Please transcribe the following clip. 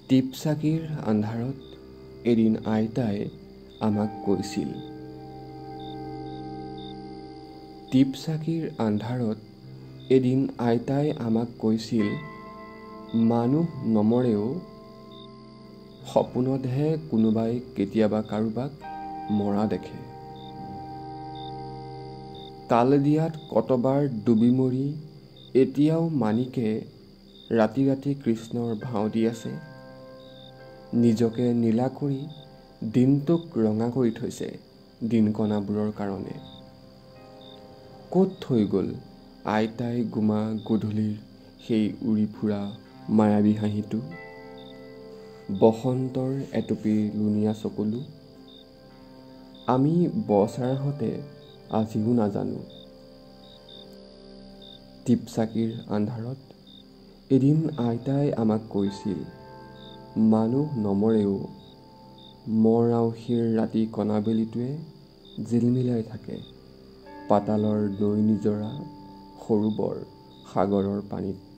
টিপচাকিৰ আন্ধাৰত এদিন আইতাই আমাক কৈছিল। টিপচাকিৰ আন্ধাৰত এদিন আইতাই আমাক কৈছিল, মানুহ নমৰেও সপোনতহে কোনোবাই কেতিয়াবা কাৰোবাক মৰা দেখে। তালদিয়াত কতবাৰ ডুবি মৰি এতিয়াও মানিকে ৰাতি ৰাতি কৃষ্ণৰ ভাও দি আছে। নিজকে নীলা কৰি দিনটোক ৰঙা কৰি থৈছে দিনকণাবোৰৰ কাৰণে। ক'ত থৈ গ'ল আইতাই গোমা গধূলিৰ সেই উৰি ফুৰা মায়াবী হাঁহিটো, বসন্তৰ এটুপি লুণীয়া চকুলো। আমি বছাৰহঁতে আজিও নাজানো। টিপচাকিৰ আন্ধাৰত এদিন আইতাই আমাক কৈছিল, মানুহ নমৰেও মৰাউসীৰ ৰাতি কণাবেলিটোৱে জিলমিলাই থাকে পাতালৰ নৈ নিজৰা সৰু বৰ সাগৰৰ পানীত।